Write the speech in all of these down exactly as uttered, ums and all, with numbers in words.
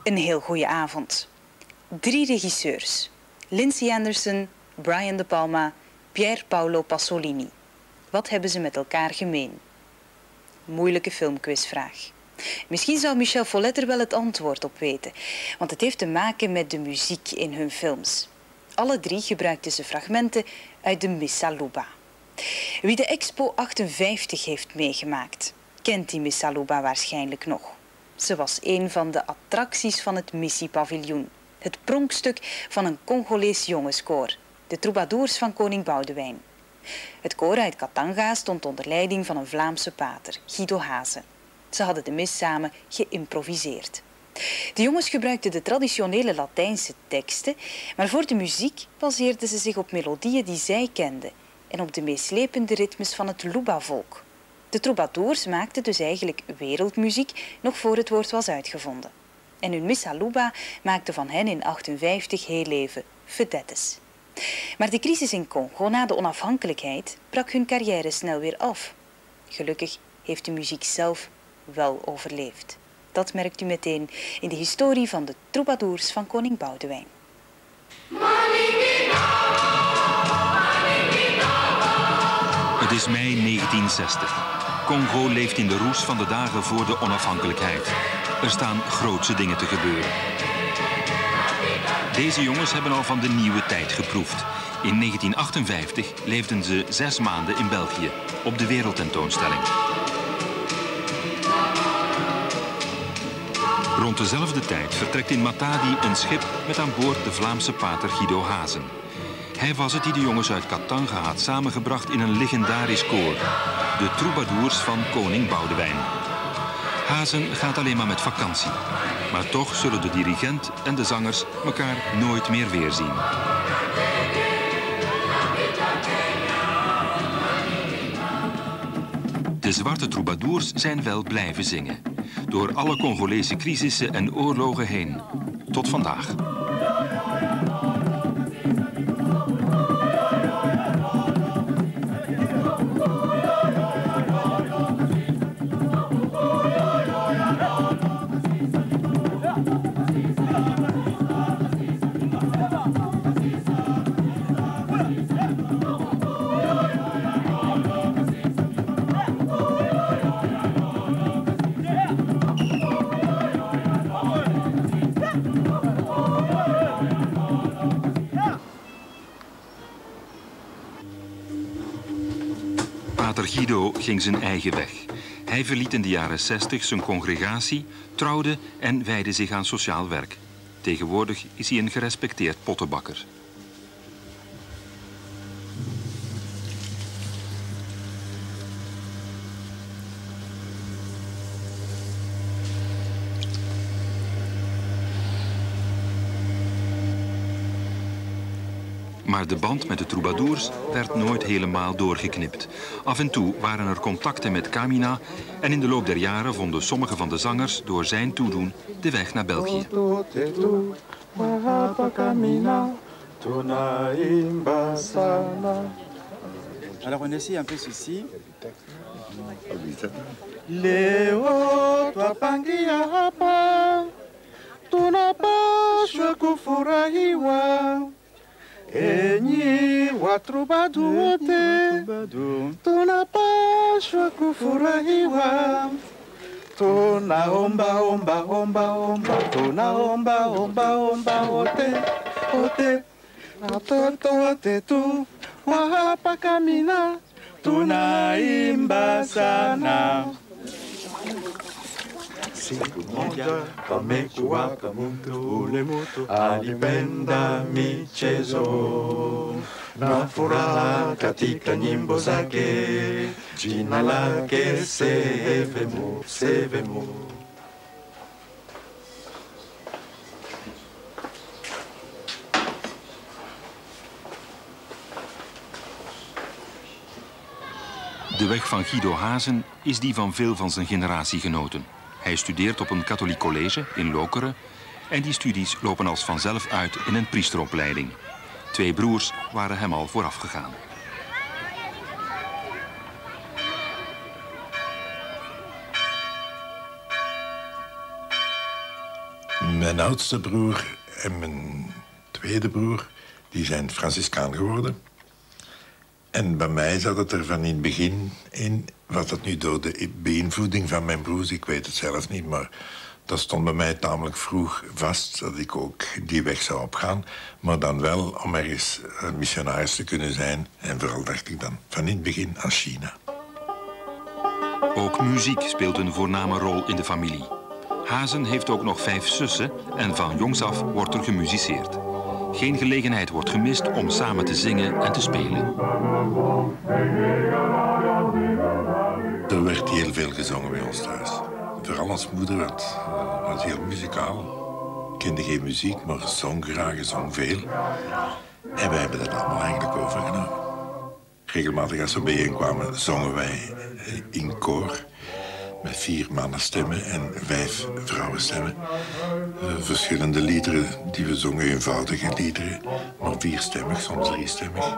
Een heel goede avond. Drie regisseurs. Lindsay Anderson, Brian De Palma, Pier Paolo Pasolini. Wat hebben ze met elkaar gemeen? Moeilijke filmquizvraag. Misschien zou Michel Follet er wel het antwoord op weten, want het heeft te maken met de muziek in hun films. Alle drie gebruikten ze fragmenten uit de Missa Luba. Wie de Expo achtenvijftig heeft meegemaakt, kent die Missa Luba waarschijnlijk nog. Ze was een van de attracties van het Missie-paviljoen. Het pronkstuk van een Congolees jongenskoor, de Troubadours van koning Boudewijn. Het koor uit Katanga stond onder leiding van een Vlaamse pater, Guido Hazen. Ze hadden de mis samen geïmproviseerd. De jongens gebruikten de traditionele Latijnse teksten, maar voor de muziek baseerden ze zich op melodieën die zij kenden en op de meeslepende ritmes van het Luba-volk. De troubadours maakten dus eigenlijk wereldmuziek nog voor het woord was uitgevonden. En hun Missa Luba maakte van hen in achtenvijftig heel leven vedettes. Maar de crisis in Congo na de onafhankelijkheid brak hun carrière snel weer af. Gelukkig heeft de muziek zelf wel overleefd. Dat merkt u meteen in de historie van de troubadours van koning Boudewijn. Het is mei negentien zestig. Congo leeft in de roes van de dagen voor de onafhankelijkheid. Er staan grootse dingen te gebeuren. Deze jongens hebben al van de nieuwe tijd geproefd. In negentien achtenvijftig leefden ze zes maanden in België, op de wereldtentoonstelling. Rond dezelfde tijd vertrekt in Matadi een schip met aan boord de Vlaamse pater Guido Hazen. Hij was het die de jongens uit Katanga had samengebracht in een legendarisch koor, de troubadours van koning Boudewijn. Hazen gaat alleen maar met vakantie, maar toch zullen de dirigent en de zangers elkaar nooit meer weerzien. De zwarte troubadours zijn wel blijven zingen, door alle Congolese crisissen en oorlogen heen, tot vandaag. Pater Guido ging zijn eigen weg. Hij verliet in de jaren zestig zijn congregatie, trouwde en wijdde zich aan sociaal werk. Tegenwoordig is hij een gerespecteerd pottenbakker. Maar de band met de troubadours werd nooit helemaal doorgeknipt. Af en toe waren er contacten met Kamina en in de loop der jaren vonden sommige van de zangers door zijn toedoen de weg naar België. Alors on essaie un peu ceci. Leo twapangia hapa tunapaswa kufurahiwa. Enyi watroubadour wote tunapaswa kufurahiwa. Tunaomba omba omba omba tunaomba omba omba wote wote watoto wote tu wa hapa Kamina tunaimba sana. Siku moja pamekuwaka mtu, ule mtu alipenda michezo na furaha katika nyimbo zake, jina lake Sevemu, Sevemu. De weg van Guido Hazen is die van veel van zijn generatiegenoten. Hij studeert op een katholiek college in Lokeren en die studies lopen als vanzelf uit in een priesteropleiding. Twee broers waren hem al vooraf gegaan. Mijn oudste broer en mijn tweede broer, die zijn Franciscaan geworden. En bij mij zat het er van in het begin in, was dat nu door de beïnvloeding van mijn broers, ik weet het zelf niet, maar dat stond bij mij tamelijk vroeg vast dat ik ook die weg zou opgaan. Maar dan wel om ergens een missionaris te kunnen zijn. En vooral dacht ik dan van in het begin aan China. Ook muziek speelt een voorname rol in de familie. Hazen heeft ook nog vijf zussen en van jongs af wordt er gemusiceerd. Geen gelegenheid wordt gemist om samen te zingen en te spelen. Er werd heel veel gezongen bij ons thuis. Vooral als moeder werd, was heel muzikaal. Kende geen muziek, maar zong graag, zong veel. En wij hebben dat allemaal eigenlijk overgenomen. Regelmatig als we bijeenkwamen, zongen wij in koor. Met vier mannenstemmen en vijf vrouwenstemmen. Uh, verschillende liederen die we zongen, eenvoudige liederen. Maar vierstemmig, soms driestemmig.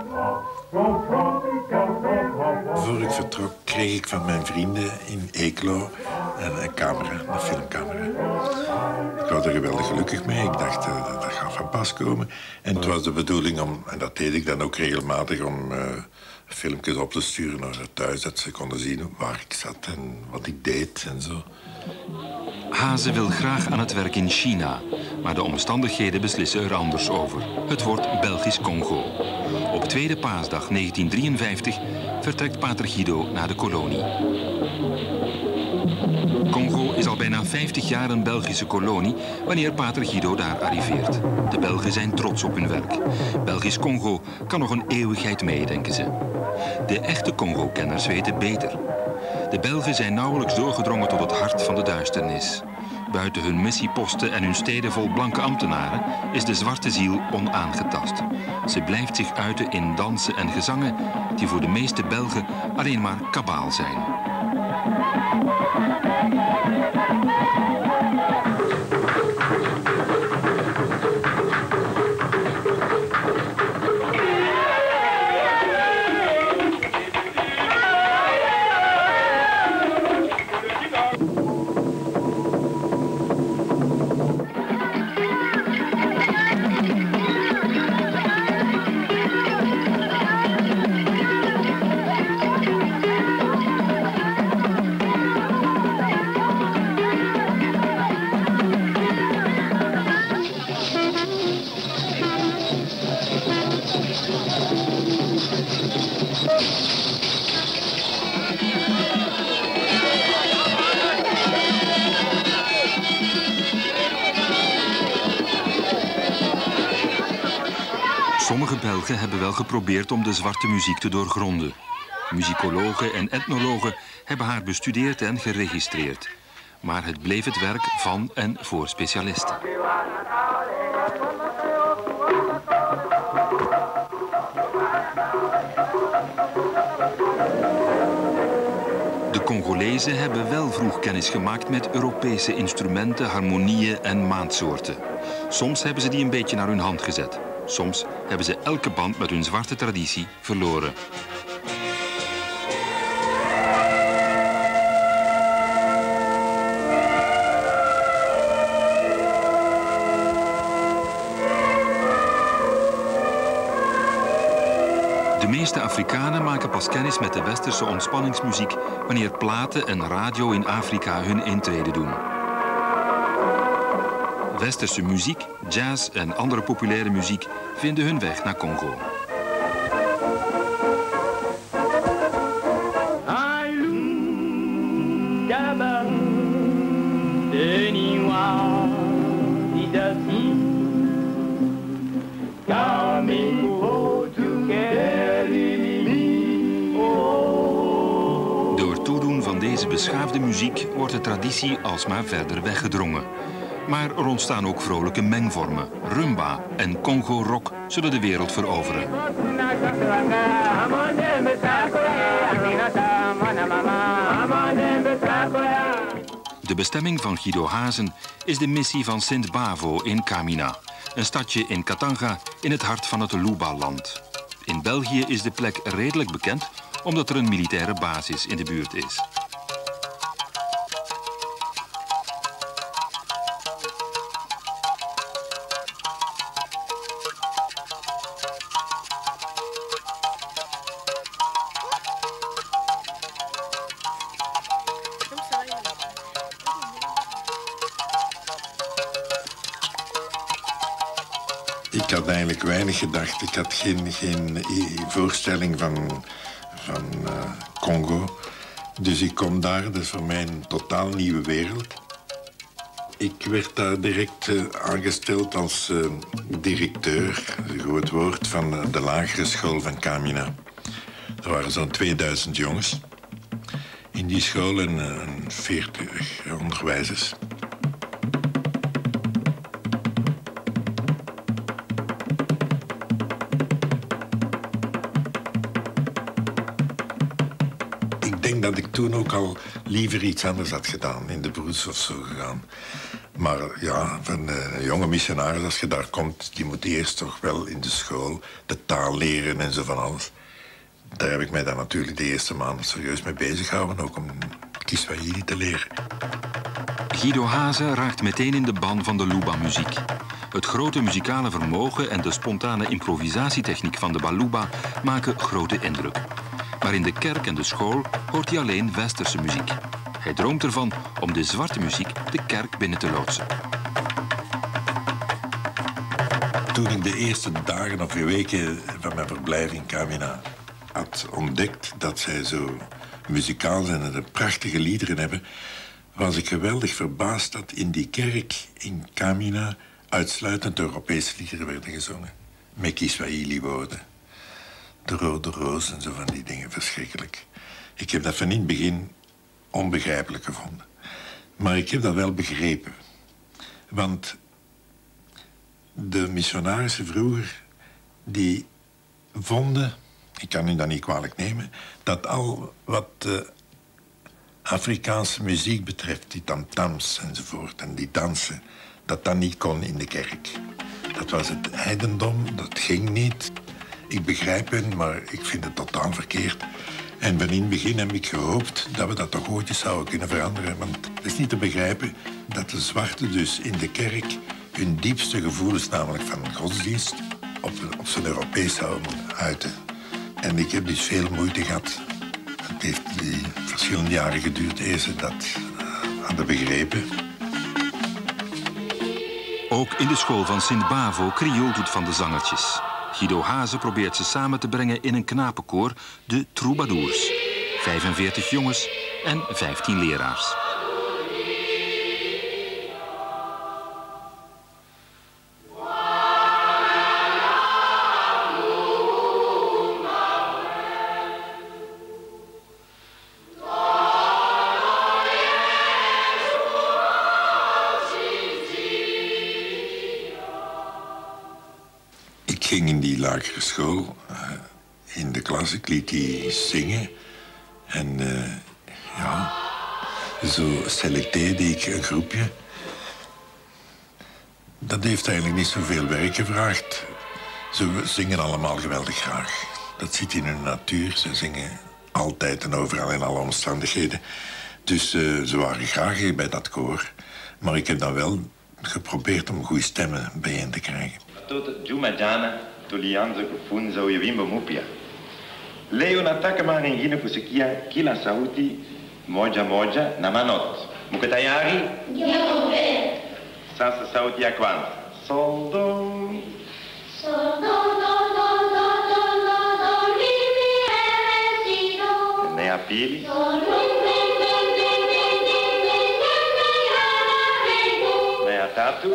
Voor ik vertrok kreeg ik van mijn vrienden in Eeklo een, een camera, een filmcamera. Ik was er geweldig gelukkig mee. Ik dacht, uh, dat, dat gaat van pas komen. En het was de bedoeling om, en dat deed ik dan ook regelmatig, om uh, filmpjes op te sturen naar thuis, dat ze konden zien waar ik zat en wat ik deed en zo. Hazen wil graag aan het werk in China, maar de omstandigheden beslissen er anders over. Het wordt Belgisch-Congo. Op tweede paasdag negentien drieënvijftig vertrekt pater Guido naar de kolonie. Congo is al bijna vijftig jaar een Belgische kolonie wanneer pater Guido daar arriveert. De Belgen zijn trots op hun werk. Belgisch-Congo kan nog een eeuwigheid mee, denken ze. De echte Congo-kenners weten beter. De Belgen zijn nauwelijks doorgedrongen tot het hart van de duisternis. Buiten hun missieposten en hun steden vol blanke ambtenaren is de zwarte ziel onaangetast. Ze blijft zich uiten in dansen en gezangen die voor de meeste Belgen alleen maar kabaal zijn. Sommige Belgen hebben wel geprobeerd om de zwarte muziek te doorgronden. Muzikologen en etnologen hebben haar bestudeerd en geregistreerd. Maar het bleef het werk van en voor specialisten. De Congolezen hebben wel vroeg kennis gemaakt met Europese instrumenten, harmonieën en maatsoorten. Soms hebben ze die een beetje naar hun hand gezet. Soms hebben ze elke band met hun zwarte traditie verloren. De meeste Afrikanen maken pas kennis met de westerse ontspanningsmuziek wanneer platen en radio in Afrika hun intrede doen. Westerse muziek, jazz en andere populaire muziek vinden hun weg naar Congo. Door toedoen van deze beschaafde muziek wordt de traditie alsmaar verder weggedrongen. Maar er ontstaan ook vrolijke mengvormen. Rumba en Congo-rock zullen de wereld veroveren. De bestemming van Guido Hazen is de missie van Sint-Bavo in Kamina. Een stadje in Katanga in het hart van het Luba-land. In België is de plek redelijk bekend omdat er een militaire basis in de buurt is. Ik had eigenlijk weinig gedacht. Ik had geen, geen voorstelling van, van uh, Congo. Dus ik kom daar, dat is voor mij een totaal nieuwe wereld. Ik werd daar direct uh, aangesteld als uh, directeur, een groot woord, van uh, de lagere school van Kamina. Er waren zo'n tweeduizend jongens in die school en uh, veertig onderwijzers. Ik denk dat ik toen ook al liever iets anders had gedaan, in de broeds of zo gegaan. Maar ja, van een jonge missionaris, als je daar komt, die moet eerst toch wel in de school de taal leren en zo van alles. Daar heb ik mij dan natuurlijk de eerste maanden serieus mee bezig gehouden, ook om Kiswahili te leren. Guido Haase raakt meteen in de ban van de Luba-muziek. Het grote muzikale vermogen en de spontane improvisatietechniek van de Baluba maken grote indruk. Maar in de kerk en de school hoort hij alleen westerse muziek. Hij droomt ervan om de zwarte muziek de kerk binnen te loodsen. Toen ik de eerste dagen of weken van mijn verblijf in Kamina had ontdekt dat zij zo muzikaal zijn en prachtige liederen hebben, was ik geweldig verbaasd dat in die kerk in Kamina uitsluitend Europese liederen werden gezongen. Met Kiswahili-woorden. De rode roos en zo van die dingen, verschrikkelijk. Ik heb dat van in het begin onbegrijpelijk gevonden. Maar ik heb dat wel begrepen. Want de missionarissen vroeger, die vonden, ik kan u dat niet kwalijk nemen, dat al wat de Afrikaanse muziek betreft, die tamtams enzovoort en die dansen, dat dat niet kon in de kerk. Dat was het heidendom, dat ging niet. Ik begrijp hen, maar ik vind het totaal verkeerd. En van in het begin heb ik gehoopt dat we dat toch ooit eens zouden kunnen veranderen. Want het is niet te begrijpen dat de zwarten dus in de kerk hun diepste gevoelens, namelijk van godsdienst, op, op zijn Europees zouden uiten. En ik heb dus veel moeite gehad. Het heeft die verschillende jaren geduurd eer ze dat uh, hadden begrepen. Ook in de school van Sint-Bavo krioelt het van de zangertjes. Guido Haase probeert ze samen te brengen in een knapenkoor, de Troubadours. vijfenveertig jongens en vijftien leraars. Ik ging in die lagere school, uh, in de klas, ik liet die zingen. En uh, ja, zo selecteerde ik een groepje. Dat heeft eigenlijk niet zoveel werk gevraagd. Ze zingen allemaal geweldig graag. Dat zit in hun natuur. Ze zingen altijd en overal in alle omstandigheden. Dus uh, ze waren graag bij dat koor. Maar ik heb dan wel geprobeerd om goede stemmen bijeen te krijgen. Juma jana tulianza kufunza uyevimba mupya. Leo nataka maringine kusikia kila sauti moja moja na manot. Mko tayari? Ndio. Sasa sauti ya kwanza. Sol do. Sol do do do do do do do mi mi re si do. Na ya pili. Sol do do do do do do do do re do. Na ya tatu.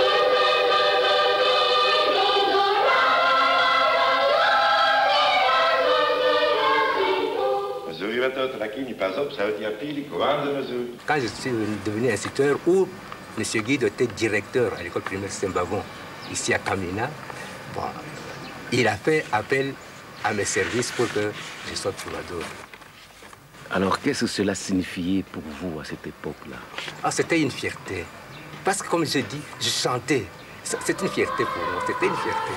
Quand je suis devenu instituteur, où M. Guido était directeur à l'école primaire Saint-Bavon, ici à Kamina, bon, il a fait appel à mes services pour que je sois troubadour. Alors, qu'est-ce que cela signifiait pour vous à cette époque-là? Ah, c'était une fierté. Parce que, comme je dis, je chantais. C'est une fierté pour moi, c'était une fierté.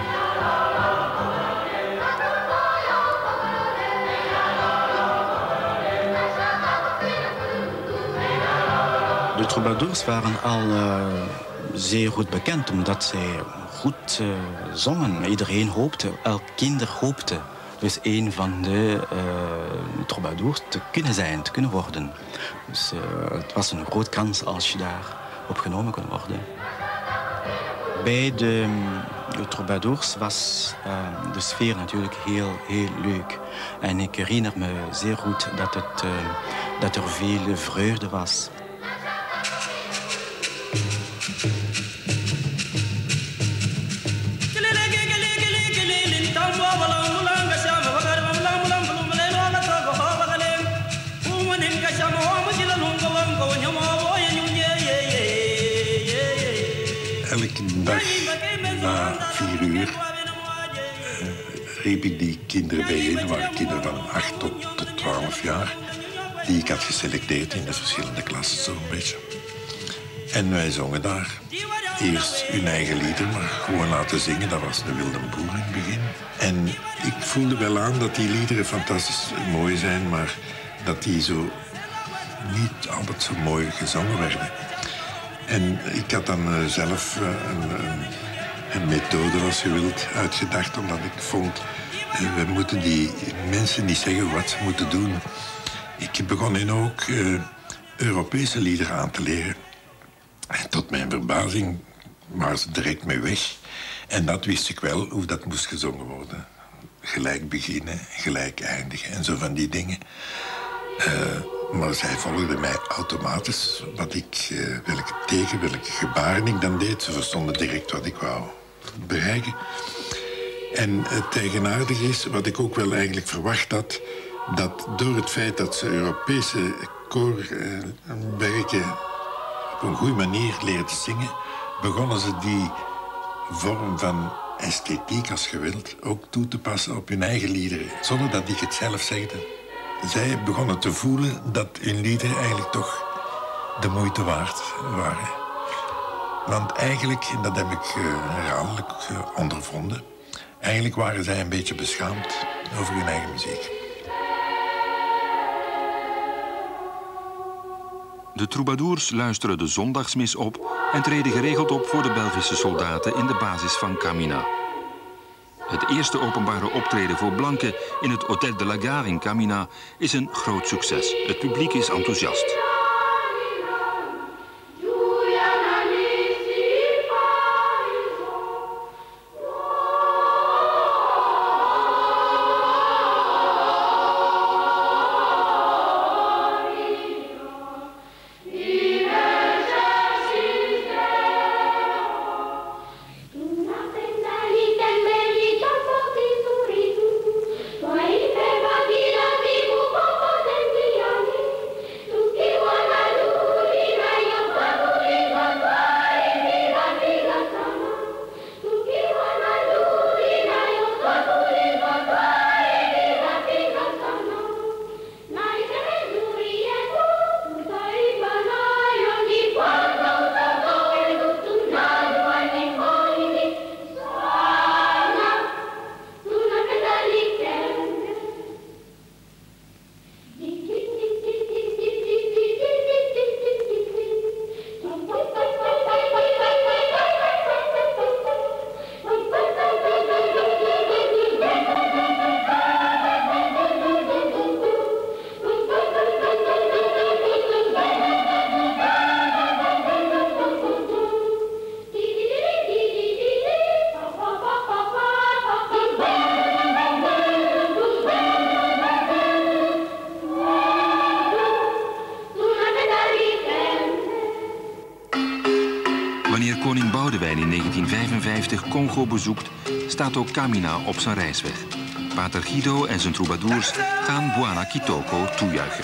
De troubadours waren al uh, zeer goed bekend, omdat zij goed uh, zongen. Iedereen hoopte, elk kinder hoopte dus een van de uh, troubadours te kunnen zijn, te kunnen worden. Dus uh, het was een groot kans als je daar opgenomen kon worden. bij de, de troubadours was uh, de sfeer natuurlijk heel, heel leuk. En ik herinner me zeer goed dat, het, uh, dat er veel vreugde was. Elke dag na vier uur uh, riep ik die kinderen bijeen. Er waren kinderen van acht tot, tot twaalf jaar die ik had geselecteerd in de verschillende klassen zo'n beetje. En wij zongen daar eerst hun eigen lieder, maar gewoon laten zingen. Dat was de Wilde Boer in het begin. En ik voelde wel aan dat die liederen fantastisch mooi zijn, maar dat die zo niet altijd zo mooi gezongen werden. En ik had dan uh, zelf uh, een, een, een methode, als je wilt, uitgedacht, omdat ik vond, uh, we moeten die mensen niet zeggen wat ze moeten doen. Ik begon hen ook uh, Europese liederen aan te leren. En tot mijn verbazing waren ze direct mee weg. En dat wist ik wel, hoe dat moest gezongen worden. Gelijk beginnen, gelijk eindigen en zo van die dingen. Uh, maar zij volgden mij automatisch. Wat ik, uh, welke teken, welke gebaren ik dan deed. Ze verstonden direct wat ik wou bereiken. En het eigenaardige is, wat ik ook wel eigenlijk verwacht had, dat door het feit dat ze Europese koorwerken op een goede manier leren te zingen, begonnen ze die vorm van esthetiek, als je wilt, ook toe te passen op hun eigen liederen, zonder dat ik het zelf zegde. Zij begonnen te voelen dat hun liederen eigenlijk toch de moeite waard waren. Want eigenlijk, en dat heb ik uh, herhaaldelijk uh, ondervonden, eigenlijk waren zij een beetje beschaamd over hun eigen muziek. De troubadours luisteren de zondagsmis op en treden geregeld op voor de Belgische soldaten in de basis van Camina. Het eerste openbare optreden voor blanken in het Hôtel de la Gare in Camina is een groot succes. Het publiek is enthousiast. Wanneer koning Boudewijn in negentien vijfenvijftig Congo bezoekt, staat ook Camina op zijn reisweg. Pater Guido en zijn troubadours gaan Bwana Kitoko toejuichen.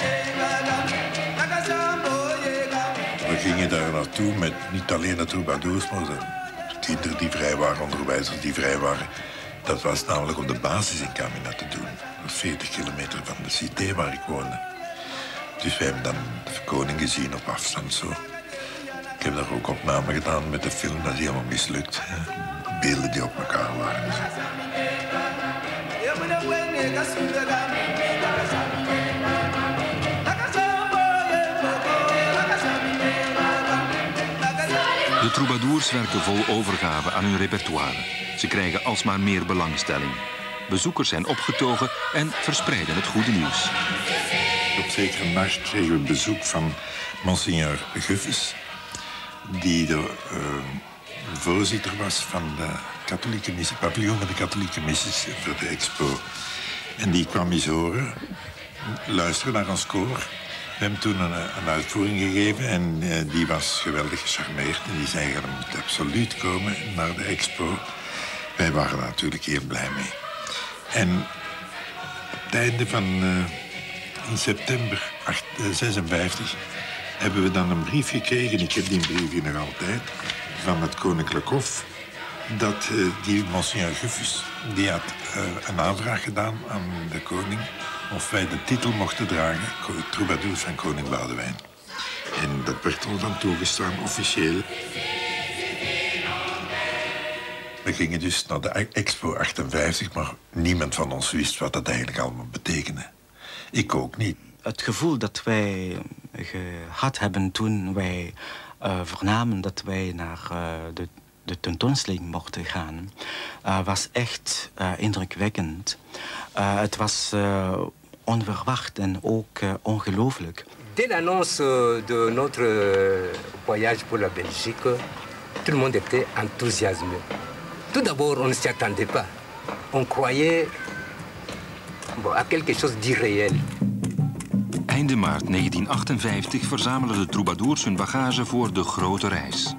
We gingen daar naartoe met niet alleen de troubadours, maar de kinderen die vrij waren, onderwijzers die vrij waren. Dat was namelijk op de basis in Camina te doen. Dat was veertig kilometer van de cité waar ik woonde. Dus wij hebben dan de koning gezien op afstand zo. Ik heb daar ook opnamen gedaan met de film, dat is helemaal mislukt. Hè. Beelden die op elkaar waren. Dus. De troubadours werken vol overgave aan hun repertoire. Ze krijgen alsmaar meer belangstelling. Bezoekers zijn opgetogen en verspreiden het goede nieuws. Op zekere nacht kregen we bezoek van Monseigneur Guffes, die de uh, voorzitter was van de katholieke missie, paviljoen van de katholieke missies voor de expo. En die kwam eens horen, luisteren naar ons koor. We hebben toen een, een uitvoering gegeven en uh, die was geweldig gecharmeerd. En die zei, je moet absoluut komen naar de expo. Wij waren daar natuurlijk heel blij mee. En op het einde van, uh, in september zesenvijftig, hebben we dan een brief gekregen, ik heb die briefje nog altijd, van het Koninklijk Hof, dat uh, die Monseigneur Guffus, die had uh, een aanvraag gedaan aan de koning of wij de titel mochten dragen, troubadours van koning Boudewijn. En dat werd ons dan toegestaan, officieel. We gingen dus naar de Expo achtenvijftig, maar niemand van ons wist wat dat eigenlijk allemaal betekende. Ik ook niet. Het gevoel dat wij gehad hebben toen wij uh, vernamen dat wij naar uh, de, de tentoonstelling mochten gaan, uh, was echt uh, indrukwekkend. Uh, het was uh, onverwacht en ook uh, ongelooflijk. Dès l'annonce de notre voyage pour la Belgique, tout le monde était enthousiasmé. Tout d'abord, on ne s'y attendait pas. On croyait bon, à quelque chose d'irréel. Einde maart negentien achtenvijftig verzamelen de troubadours hun bagage voor de grote reis.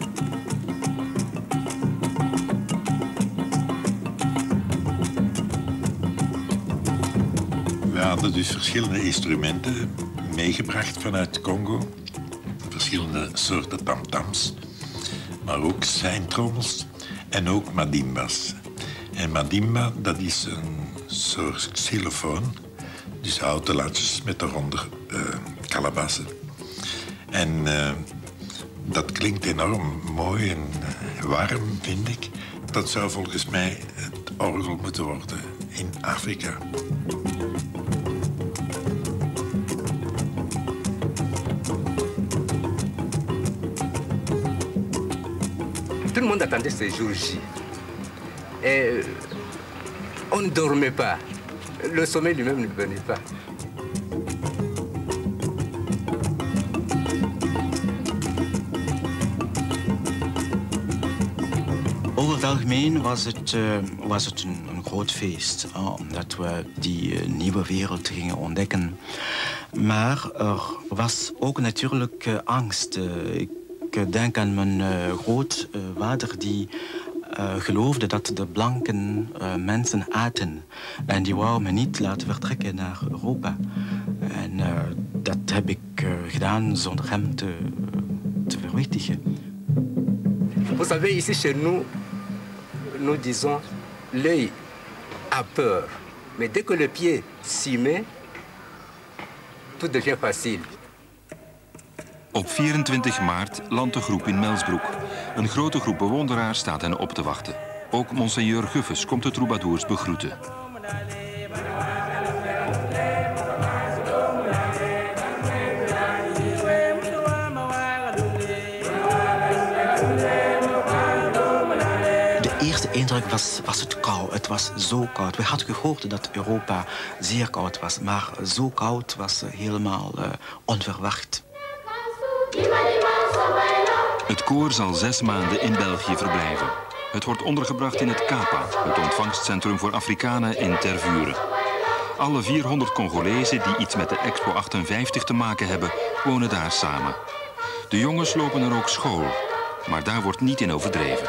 We hadden dus verschillende instrumenten meegebracht vanuit Congo. Verschillende soorten tamtams, maar ook seintrommels en ook madimbas. En madimba, dat is een soort xylofoon. Dus houten latjes met daaronder uh, kalabassen. En uh, dat klinkt enorm mooi en uh, warm, vind ik. Dat zou volgens mij het orgel moeten worden in Afrika. Tout le monde attendait ces jours-ci. Et on ne dormait pas. Le sommeil lui-même ne venait pas. Over het algemeen was het, uh, was het een, een groot feest, uh, omdat we die uh, nieuwe wereld gingen ontdekken. Maar er was ook natuurlijk uh, angst. Uh, ik denk aan mijn uh, grootvader die uh, geloofde dat de blanken uh, mensen aten. En die wou me niet laten vertrekken naar Europa. En uh, dat heb ik uh, gedaan zonder hem te, te verwittigen. Vous savez, ici chez nous, nous disons, l'œil a peur. Mais dès que le pied s'y met, tout devient facile. Op vierentwintig maart landt de groep in Melsbroek. Een grote groep bewonderaars staat hen op te wachten. Ook Monseigneur Guffus komt de troubadours begroeten. De eerste indruk was, was het koud. Het was zo koud. We hadden gehoord dat Europa zeer koud was, maar zo koud was helemaal uh, onverwacht. Het koor zal zes maanden in België verblijven. Het wordt ondergebracht in het Kapa, het ontvangstcentrum voor Afrikanen in Tervuren. Alle vierhonderd Congolezen die iets met de Expo achtenvijftig te maken hebben, wonen daar samen. De jongens lopen er ook school, maar daar wordt niet in overdreven.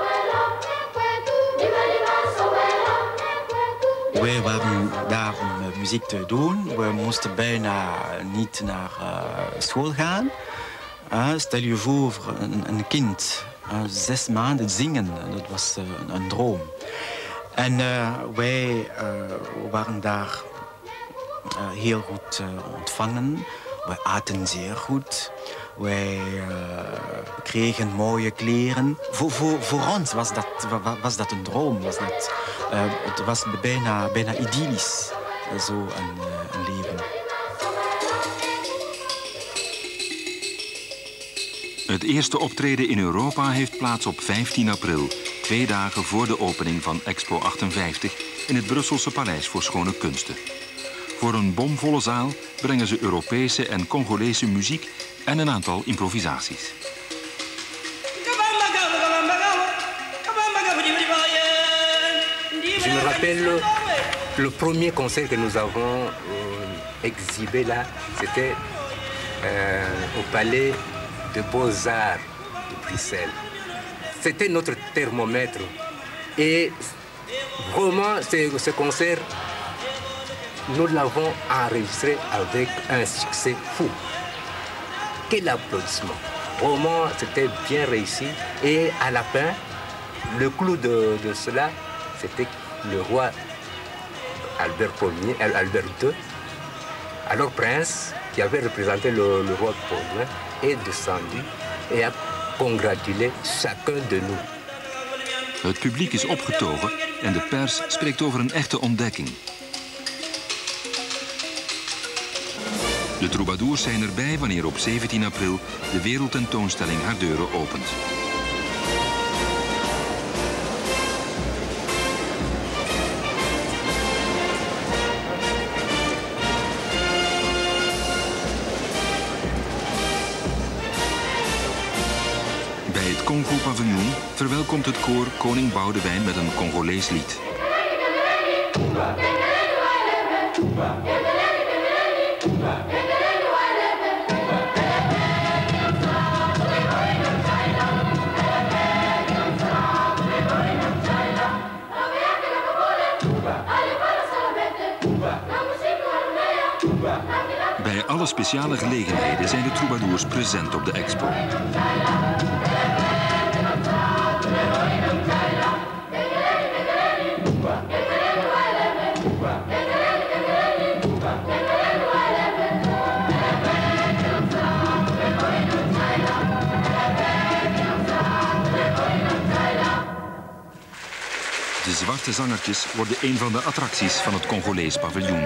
Wij waren daar om muziek te doen. We moesten bijna niet naar uh, school gaan. Uh, stel je voor, een, een kind, uh, zes maanden zingen, dat was uh, een droom. En uh, wij uh, waren daar uh, heel goed uh, ontvangen. Wij aten zeer goed. Wij uh, kregen mooie kleren. Voor, voor, voor ons was dat, was dat een droom. Was dat, uh, het was bijna, bijna idyllisch, zo een, uh, een leven. Het eerste optreden in Europa heeft plaats op vijftien april, twee dagen voor de opening van Expo achtenvijftig in het Brusselse Paleis voor Schone Kunsten. Voor een bomvolle zaal brengen ze Europese en Congolese muziek en een aantal improvisaties. je me rappelle le premier concert que nous avons euh, exhibé là, c'était euh, au Palais de Beaux-Arts de Bruxelles. C'était notre thermomètre. Et vraiment, ce, ce concert, nous l'avons enregistré avec un succès fou. Quel applaudissement! Vraiment, c'était bien réussi. Et à la fin, le clou de, de cela, c'était le roi Albert Ier, Albert deux, alors prince, qui avait représenté le, le roi Paul, est descendu et a congratulé chacun de nous. Het publiek is opgetogen en de pers spreekt over een echte ontdekking. De troubadours zijn erbij wanneer op zeventien april de wereldtentoonstelling haar deuren opent. Bij het Congo-paviljoen verwelkomt het koor koning Boudewijn met een Congolees lied. Bij alle speciale gelegenheden zijn de troubadours present op de expo. De zwarte zangertjes worden een van de attracties van het Congolees paviljoen.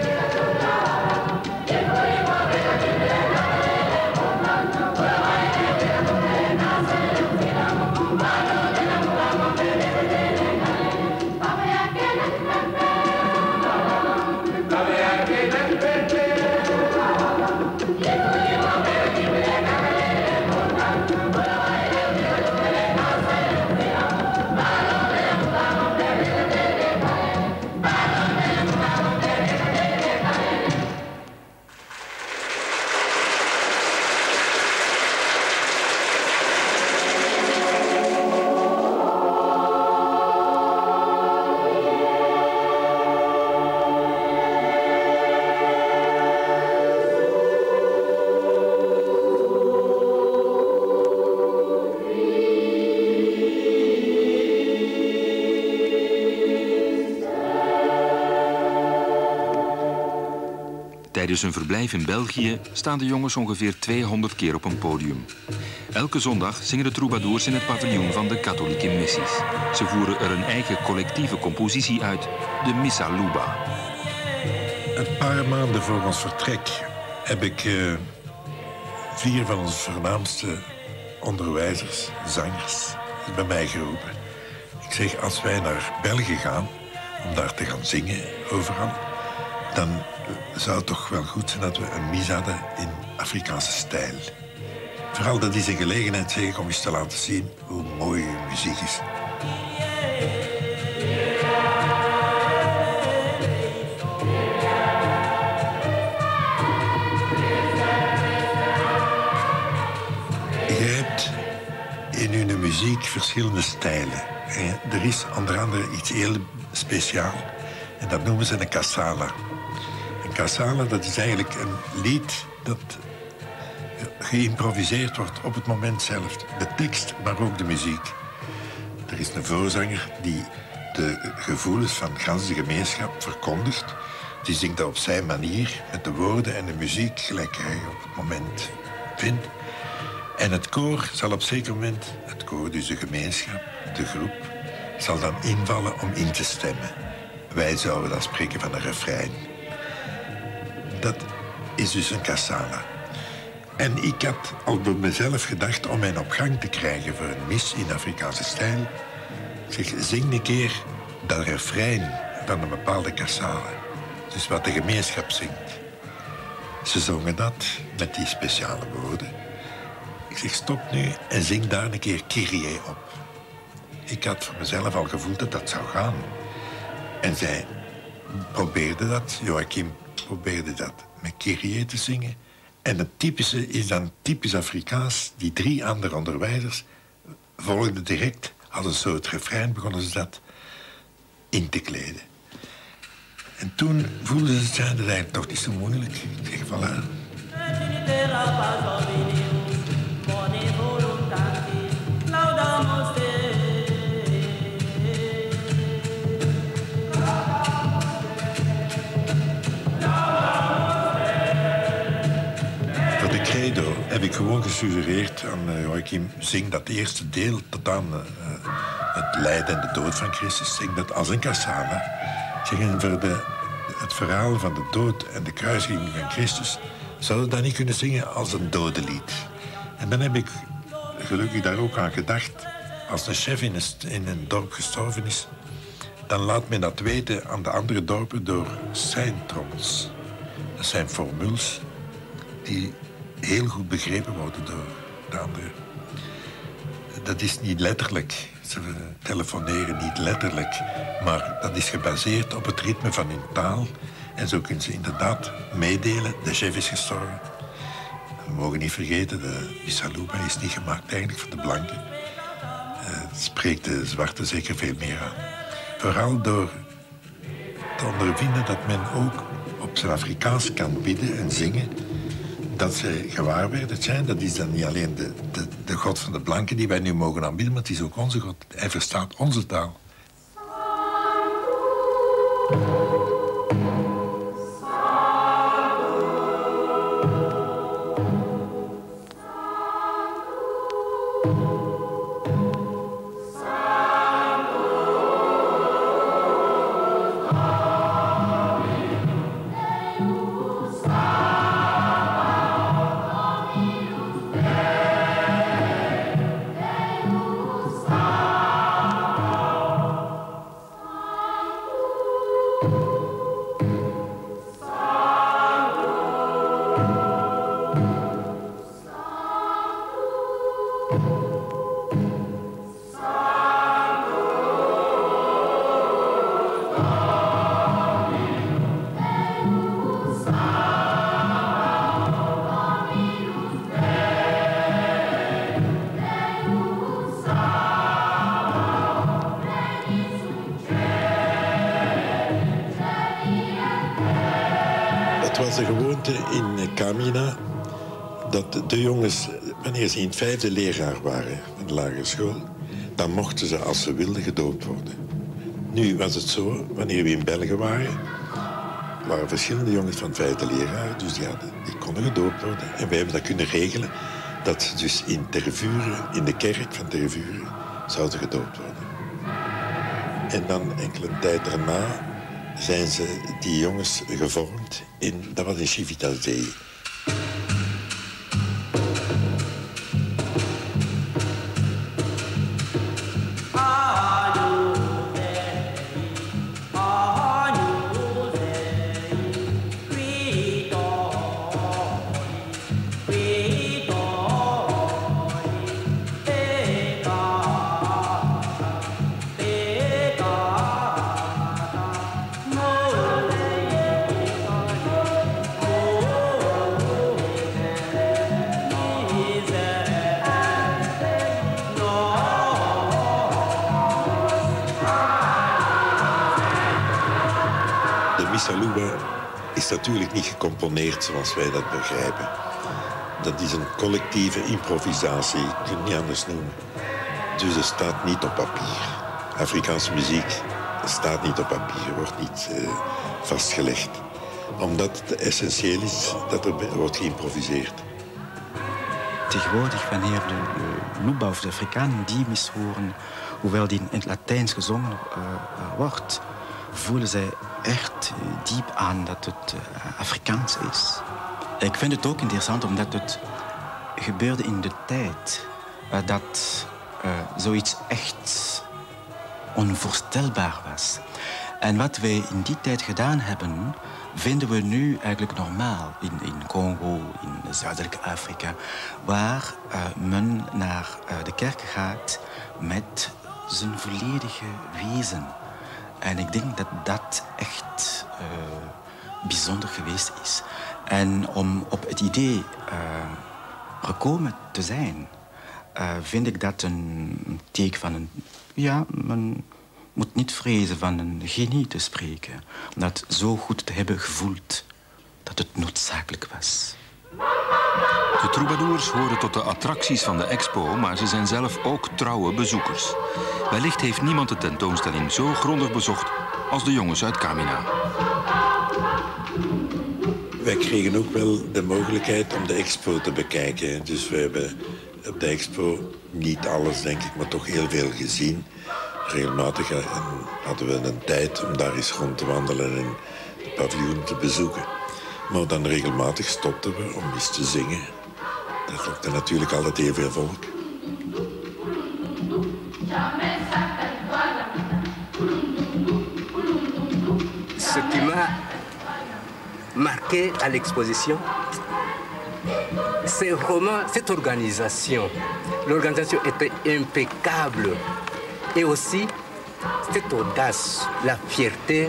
Tijdens hun verblijf in België staan de jongens ongeveer tweehonderd keer op een podium. Elke zondag zingen de troubadours in het paviljoen van de katholieke missies. Ze voeren er een eigen collectieve compositie uit, de Missa Luba. Een paar maanden voor ons vertrek heb ik uh, vier van onze voornaamste onderwijzers, zangers, bij mij geroepen. Ik zeg, als wij naar België gaan, om daar te gaan zingen overal, dan zou het toch wel goed zijn dat we een mis hadden in Afrikaanse stijl. Vooral dat is een gelegenheid, zeg ik, om eens te laten zien hoe mooi uw muziek is. Je hebt in uw muziek verschillende stijlen. Er is onder andere iets heel speciaals en dat noemen ze een cassala. Cassala, dat is eigenlijk een lied dat geïmproviseerd wordt op het moment zelf. De tekst, maar ook de muziek. Er is een voorzanger die de gevoelens van de ganse gemeenschap verkondigt. Die zingt dat op zijn manier, met de woorden en de muziek gelijk hij op het moment vindt. En het koor zal op zeker moment, het koor, dus de gemeenschap, de groep, zal dan invallen om in te stemmen. Wij zouden dan spreken van een refrein. Dat is dus een cassala. En ik had al bij mezelf gedacht om mij op gang te krijgen voor een mis in Afrikaanse stijl. Zeg, zing een keer dat refrein van een bepaalde cassala. Dus wat de gemeenschap zingt. Ze zongen dat met die speciale woorden. Ik zeg, stop nu en zing daar een keer Kyrie op. Ik had voor mezelf al gevoeld dat dat zou gaan. En zij probeerde dat, Joachim probeerde dat met Kyrie te zingen. En het typische is dan typisch Afrikaans. Die drie andere onderwijzers volgden direct, als een soort refrein begonnen ze dat in te kleden. En toen voelden ze, dat is eigenlijk toch niet zo moeilijk. Ik zeg, voilà. Voor de credo heb ik gewoon gesuggereerd aan uh, Joachim, zing dat eerste deel tot aan uh, het lijden en de dood van Christus, zing dat als een cassava. Zeg, en voor de, het verhaal van de dood en de kruisiging van Christus zouden we dat niet kunnen zingen als een dodelied. En dan heb ik gelukkig daar ook aan gedacht. Als een chef in een, in een dorp gestorven is, dan laat men dat weten aan de andere dorpen door zijn trommels. Dat zijn formules die heel goed begrepen worden door de anderen. Dat is niet letterlijk. Ze telefoneren niet letterlijk, maar dat is gebaseerd op het ritme van hun taal. En zo kunnen ze inderdaad meedelen, de chef is gestorven. We mogen niet vergeten, de Misaluba is niet gemaakt eigenlijk voor de blanken. Het spreekt de zwarte zeker veel meer aan. Vooral door te ondervinden dat men ook op zijn Afrikaans kan bidden en zingen. Dat ze gewaar werden zijn, dat is dan niet alleen de, de, de God van de blanken die wij nu mogen aanbidden, maar het is ook onze God. Hij verstaat onze taal. Het was de gewoonte in Kamina dat de jongens, wanneer ze in het vijfde leerjaar waren van de lagere school, dan mochten ze, als ze wilden, gedoopt worden. Nu was het zo, wanneer we in België waren, waren verschillende jongens van het vijfde leerjaar, dus die, hadden, die konden gedoopt worden. En wij hebben dat kunnen regelen, dat ze dus in Tervuren, in de kerk van Tervuren, zouden gedoopt worden. En dan enkele tijd daarna zijn ze, die jongens, gevormd in, dat was in Civitavecchia. Misaluba is natuurlijk niet gecomponeerd zoals wij dat begrijpen. Dat is een collectieve improvisatie, je kunt het niet anders noemen. Dus het staat niet op papier. Afrikaanse muziek staat niet op papier, wordt niet uh, vastgelegd. Omdat het essentieel is dat er wordt geïmproviseerd. Tegenwoordig, wanneer de, de Luba of de Afrikanen die mis horen, hoewel die in het Latijns gezongen uh, uh, wordt, voelen zij echt diep aan dat het uh, Afrikaans is. Ik vind het ook interessant omdat het gebeurde in de tijd uh, dat uh, zoiets echt onvoorstelbaar was. En wat wij in die tijd gedaan hebben, vinden we nu eigenlijk normaal in, in Congo, in Zuidelijk Afrika, waar uh, men naar uh, de kerk gaat met zijn volledige wezen. En ik denk dat dat echt uh, bijzonder geweest is. En om op het idee uh, gekomen te zijn, uh, vind ik dat een teken van een... Ja, men moet niet vrezen van een genie te spreken. Om dat zo goed te hebben gevoeld dat het noodzakelijk was. De troubadours horen tot de attracties van de expo, maar ze zijn zelf ook trouwe bezoekers. Wellicht heeft niemand de tentoonstelling zo grondig bezocht als de jongens uit Camina. Wij kregen ook wel de mogelijkheid om de expo te bekijken. Dus we hebben op de expo niet alles, denk ik, maar toch heel veel gezien. Regelmatig hadden we een tijd om daar eens rond te wandelen en het paviljoen te bezoeken. Maar dan regelmatig stopten we om eens te zingen. Dat lokte natuurlijk altijd heel veel volk. Ce qui m'a marqué à l'exposition, c'est vraiment cette organisation. L'organisation était impeccable. Et aussi cette audace, la fierté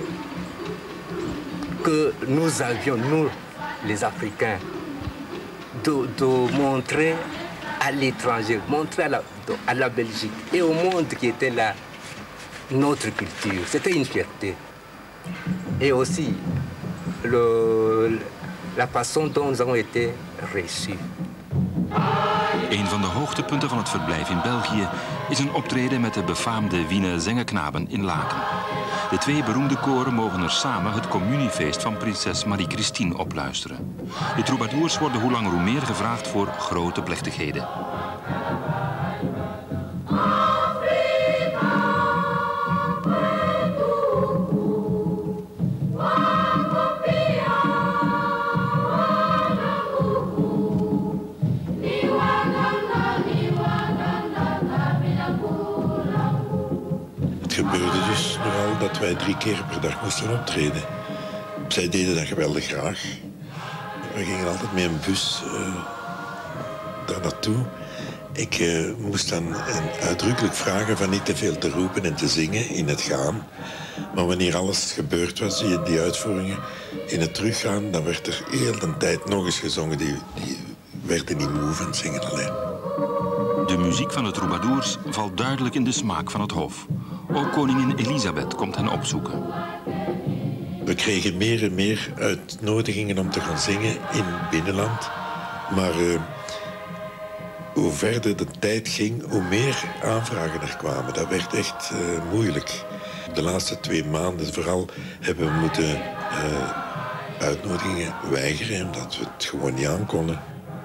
que nous avions, nous, les Africains, de, de montrer à l'étranger, montrer à la, à la Belgique et au monde qui était là notre culture. C'était une fierté. Et aussi le, la façon dont nous avons été reçus. Een van de hoogtepunten van het verblijf in België is een optreden met de befaamde Wiener Zengenknaben in Laken. De twee beroemde koren mogen er samen het communiefeest van prinses Marie-Christine opluisteren. De troubadours worden hoe langer hoe meer gevraagd voor grote plechtigheden. Het gebeurde dus nogal dat wij drie keer per dag moesten optreden. Zij deden dat geweldig graag. We gingen altijd met een bus uh, daar naartoe. Ik uh, moest dan uh, uitdrukkelijk vragen van niet te veel te roepen en te zingen in het gaan. Maar wanneer alles gebeurd was, die, die uitvoeringen, in het teruggaan, dan werd er heel de tijd nog eens gezongen. Die, die werden niet moe van zingen alleen. De muziek van de troubadours valt duidelijk in de smaak van het hof. Ook koningin Elisabeth komt hen opzoeken. We kregen meer en meer uitnodigingen om te gaan zingen in het binnenland. Maar uh, hoe verder de tijd ging, hoe meer aanvragen er kwamen. Dat werd echt uh, moeilijk. De laatste twee maanden vooral hebben we moeten uh, uitnodigingen weigeren, omdat we het gewoon niet aankonden.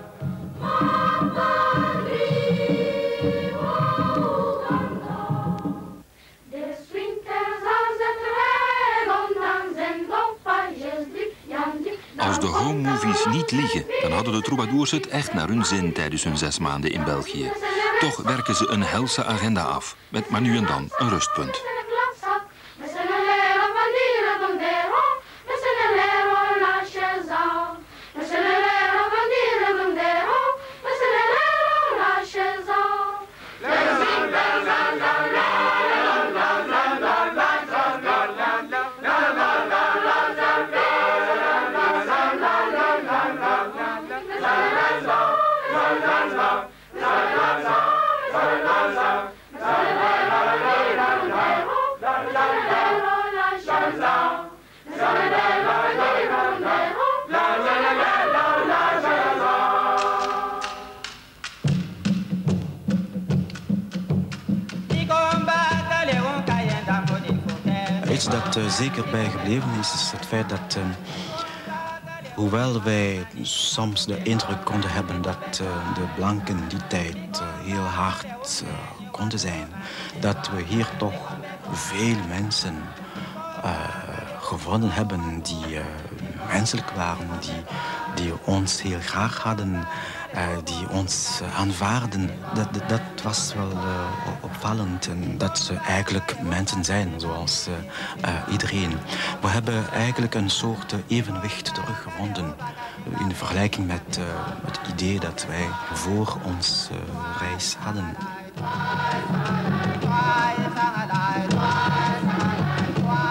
Als de home movies niet liegen, dan hadden de troubadours het echt naar hun zin tijdens hun zes maanden in België. Toch werken ze een helse agenda af, met maar nu en dan een rustpunt. Iets dat uh, zeker bijgebleven is, is het feit dat, uh, hoewel wij soms de indruk konden hebben dat uh, de blanken die tijd uh, heel hard uh, konden zijn, dat we hier toch veel mensen uh, gevonden hebben die uh, menselijk waren, die, die ons heel graag hadden, uh, die ons uh, aanvaarden. Dat, dat, dat was wel uh, opvallend en dat ze eigenlijk mensen zijn, zoals uh, uh, iedereen. We hebben eigenlijk een soort uh, evenwicht teruggevonden uh, in vergelijking met uh, het idee dat wij voor ons uh, reis hadden.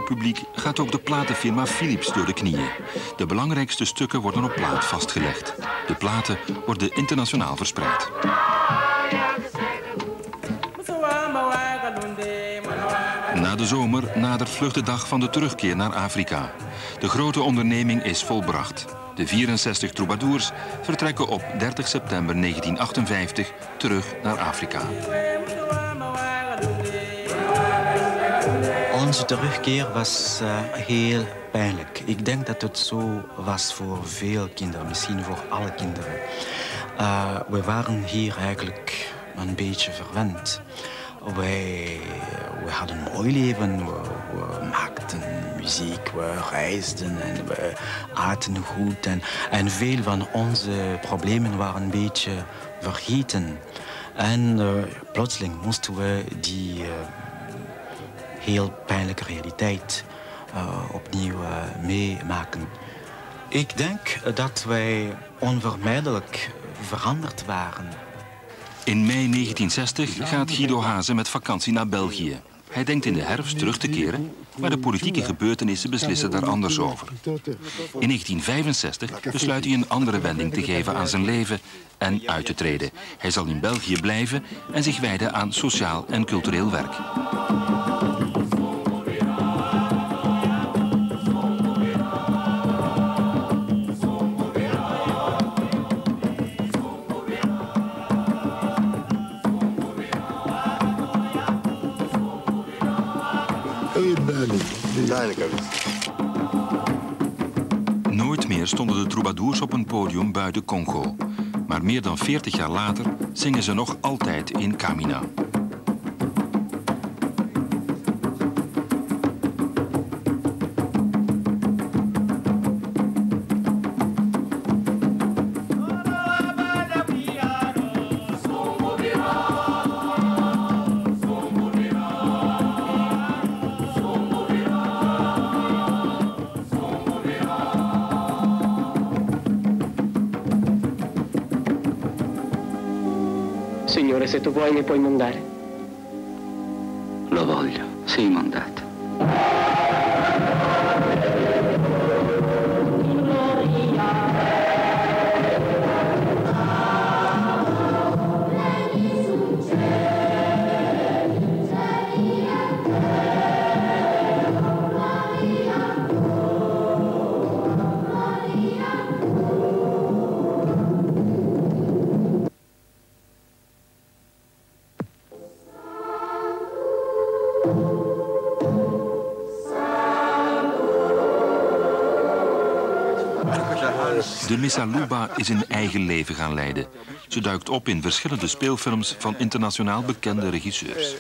publiek gaat ook de platenfirma Philips door de knieën. De belangrijkste stukken worden op plaat vastgelegd. De platen worden internationaal verspreid. Na de zomer nadert vlug de dag van de terugkeer naar Afrika. De grote onderneming is volbracht. De vierenzestig troubadours vertrekken op dertig september negentien achtenvijftig terug naar Afrika. Onze terugkeer was uh, heel pijnlijk. Ik denk dat het zo was voor veel kinderen, misschien voor alle kinderen. Uh, we waren hier eigenlijk een beetje verwend. Wij, we hadden een mooi leven, we, we maakten muziek, we reisden en we aten goed. En, en veel van onze problemen waren een beetje vergeten. En uh, plotseling moesten we die uh, heel pijnlijke realiteit uh, opnieuw uh, meemaken. Ik denk dat wij onvermijdelijk veranderd waren. In mei negentien zestig gaat Guido Hazen met vakantie naar België. Hij denkt in de herfst terug te keren, maar de politieke gebeurtenissen beslissen daar anders over. In negentien vijfenzestig besluit hij een andere wending te geven aan zijn leven en uit te treden. Hij zal in België blijven en zich wijden aan sociaal en cultureel werk. Nooit meer stonden de troubadours op een podium buiten Congo. Maar meer dan veertig jaar later zingen ze nog altijd in Kamina. Signore, se tu vuoi mi puoi mandare. Lo voglio, sii mandato. De Missaluba is een eigen leven gaan leiden. Ze duikt op in verschillende speelfilms van internationaal bekende regisseurs.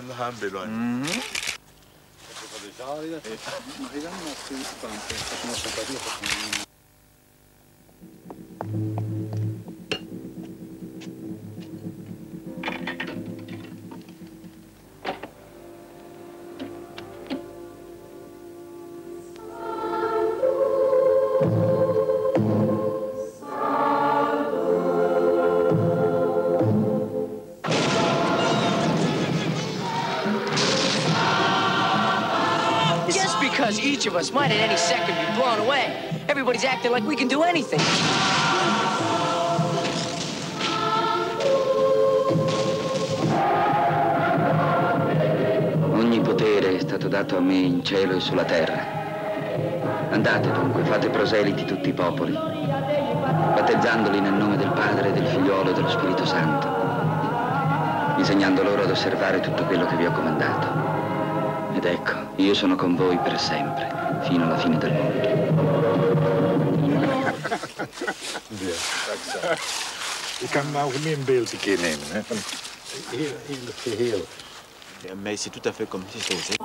Because each of us might at any second be blown away. Everybody's acting like we can do anything. Ogni potere è stato dato a me in cielo e sulla terra. Andate dunque, fate proseliti tutti i popoli, battezzandoli nel nome del Padre, del Figliolo e dello Spirito Santo, insegnando loro ad osservare tutto quello che vi ho comandato. Ed ecco, io sono con voi per sempre, fino alla fine del mondo. Ik kan een algemeen beeld een keer nemen, hè, van heel, heel het geheel. Ja, mais c'est tout à fait comme si c'était...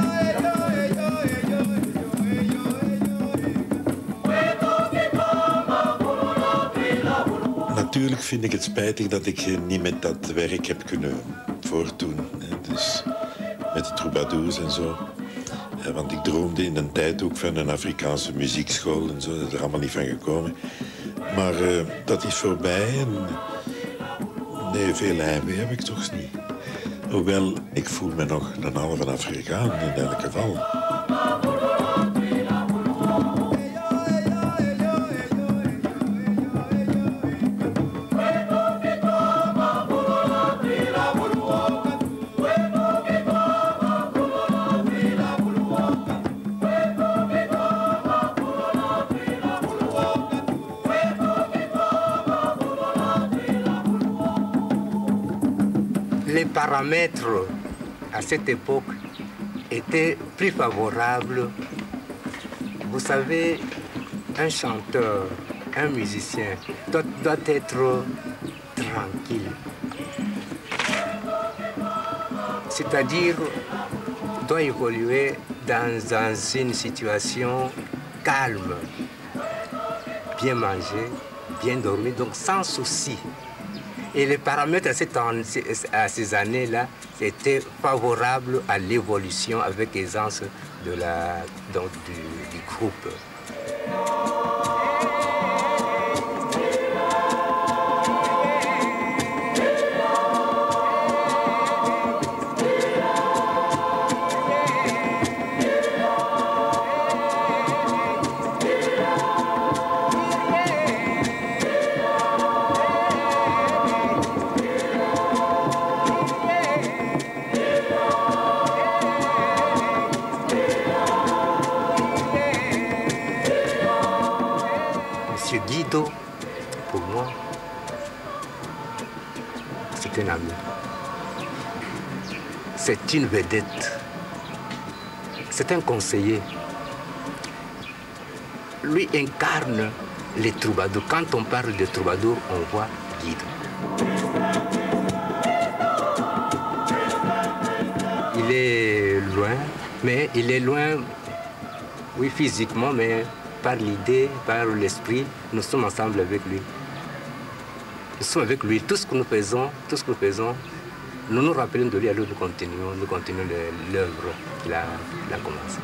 Natuurlijk vind ik het spijtig dat ik niet met dat werk heb kunnen voortdoen. Hè. Dus met de troubadours en zo. Want ik droomde in een tijd ook van een Afrikaanse muziekschool en zo. Dat is er allemaal niet van gekomen. Maar uh, dat is voorbij en... Nee, veel heimwee heb ik toch niet. Hoewel, ik voel me nog een halve Afrikaan in elk geval. les paramètres à cette époque étaient plus favorables. Vous savez, un chanteur, un musicien doit, doit être tranquille. C'est-à-dire, doit évoluer dans, dans une situation calme, bien manger, bien dormir, donc sans souci. Et les paramètres à, cette, à ces années-là étaient favorables à l'évolution avec aisance de la, donc du, du groupe. Guido, pour moi, c'est un ami. C'est une vedette. C'est un conseiller. Lui incarne les troubadours. Quand on parle de troubadours, on voit Guido. Il est loin, mais il est loin, oui, physiquement, mais par l'idée, par l'esprit, nous sommes ensemble avec lui. Nous sommes avec lui. Tout ce que nous faisons, tout ce que nous faisons, nous nous rappelons de lui, alors nous continuons, nous continuons l'œuvre qu'il a, qu'il a commencée.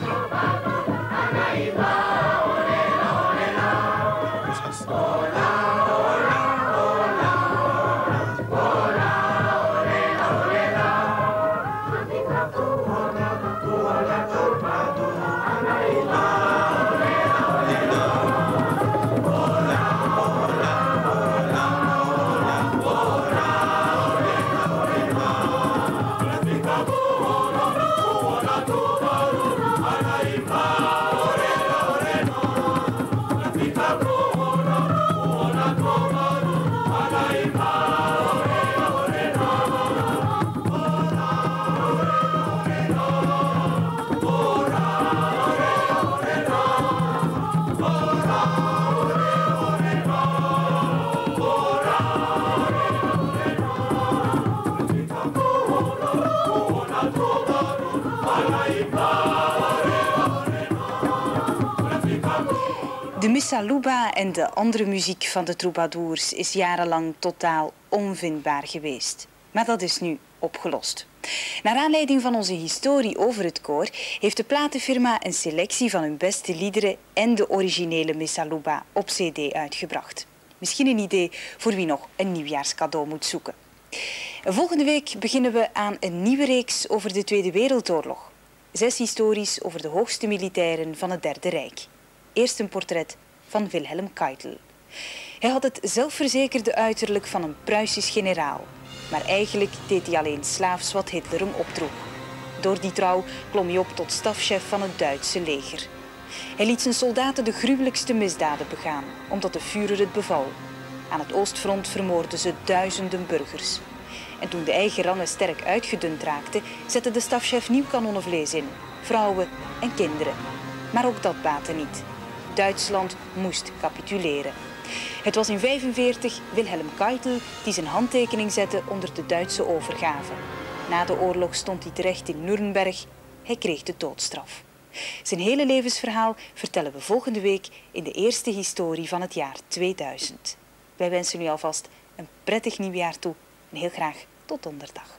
De Missaluba en de andere muziek van de troubadours is jarenlang totaal onvindbaar geweest. Maar dat is nu opgelost. Naar aanleiding van onze historie over het koor heeft de platenfirma een selectie van hun beste liederen en de originele Missaluba op cd uitgebracht. Misschien een idee voor wie nog een nieuwjaarscadeau moet zoeken. Volgende week beginnen we aan een nieuwe reeks over de Tweede Wereldoorlog. Zes histories over de hoogste militairen van het Derde Rijk. Eerst een portret van Wilhelm Keitel. Hij had het zelfverzekerde uiterlijk van een Pruisisch generaal. Maar eigenlijk deed hij alleen slaafs wat Hitler hem opdroeg. Door die trouw klom hij op tot stafchef van het Duitse leger. Hij liet zijn soldaten de gruwelijkste misdaden begaan, omdat de Führer het beval. Aan het Oostfront vermoordden ze duizenden burgers. En toen de eigen rangen sterk uitgedund raakten, zette de stafchef nieuw kanonnenvlees in. Vrouwen en kinderen. Maar ook dat baatte niet. Duitsland moest capituleren. Het was in negentien vijfenveertig Wilhelm Keitel die zijn handtekening zette onder de Duitse overgave. Na de oorlog stond hij terecht in Nuremberg. Hij kreeg de doodstraf. Zijn hele levensverhaal vertellen we volgende week in de eerste historie van het jaar tweeduizend. Wij wensen u alvast een prettig nieuwjaar toe en heel graag tot donderdag.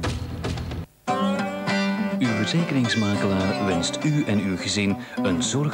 Uw verzekeringsmakelaar wenst u en uw gezin een zorg